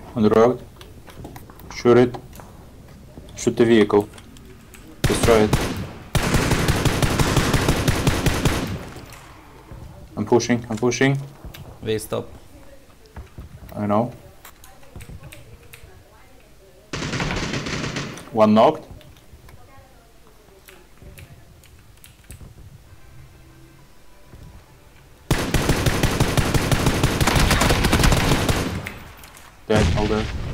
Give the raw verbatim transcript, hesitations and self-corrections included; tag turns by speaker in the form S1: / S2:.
S1: On the road. Shoot it. Shoot the vehicle. Destroy it. I'm pushing, I'm pushing.
S2: They stop.
S1: I know. One knocked. Dead, all dead.